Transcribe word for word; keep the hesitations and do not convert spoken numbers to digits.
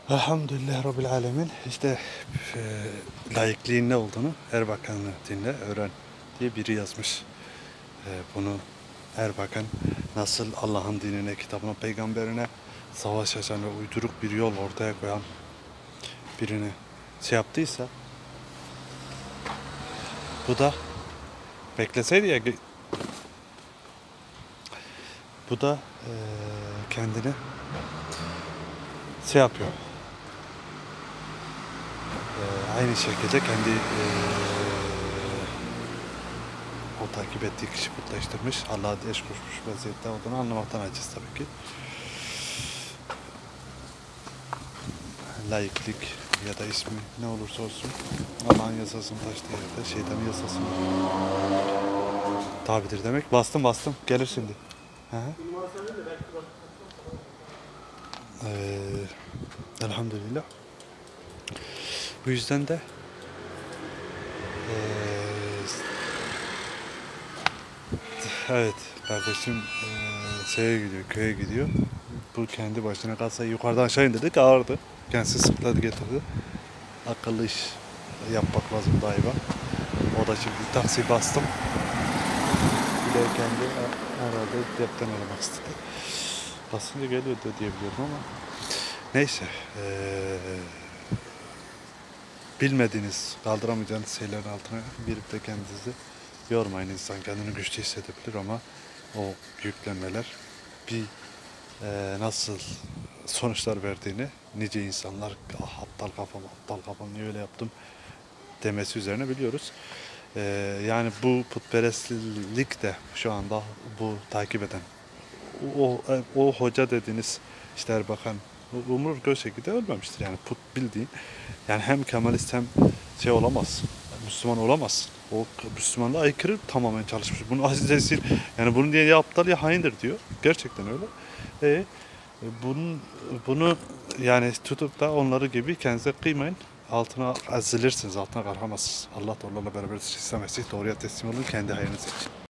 Elhamdülillah Rabbil Alemin. İşte e, laikliğin ne olduğunu Erbakan'ı dinle, öğren diye biri yazmış. E, bunu Erbakan nasıl Allah'ın dinine, kitabına, peygamberine savaş açan ve uyduruk bir yol ortaya koyan birini şey yaptıysa, bu da bekleseydi ya, bu da e, kendini şey yapıyor. E, aynı şekilde kendi e, o takip ettiği kişi putlaştırmış, Allah'a eş koşmuş vaziyette olduğunu anlamaktan aciz tabii ki. Laiklik ya da ismi ne olursa olsun Allah'ın yasasını taştığı yerde şeytanın yasasını tabidir demek. Bastım bastım gelir şimdi. Hı hı. Ee, elhamdülillah. Bu yüzden de ee, evet kardeşim ee, şeye gidiyor, köye gidiyor. Bu kendi başına kalsa yukarıdan aşağı indirdik, ağırdı. Kendisi sıkladı getirdi. Akıllı iş yapmak lazım daima. O da şimdi taksi bastım. Giderken de herhalde deprem aramak istedi. Basınca geliyordu diye biliyorum ama neyse. Ee, bilmediğiniz, kaldıramayacağınız şeylerin altına girip de kendinizi yormayın. İnsan kendini güçlü hissedebilir ama o yüklenmeler bir e, nasıl sonuçlar verdiğini nice insanlar ah, aptal kafam, aptal kafam niye öyle yaptım demesi üzerine biliyoruz. Ee, yani bu putperestlik de şu anda bu takip eden o, o, o hoca dediğiniz işte Erbakan umur göz şekilde ölmemiştir yani put bildiğin yani hem Kemalist hem şey olamaz, Müslüman olamaz. O Müslümanlığa aykırı tamamen çalışmış. Bunu Aziz Nesin yani bunu diye ya aptal ya haindir diyor. Gerçekten öyle. E, bunun bunu yani tutup da onları gibi kendinize kıymayın. Altına ezilirsiniz, altına kalkamazsınız. Allah da onlarla beraber İslam Mesih doğruya teslim olun, kendi hayrınız için.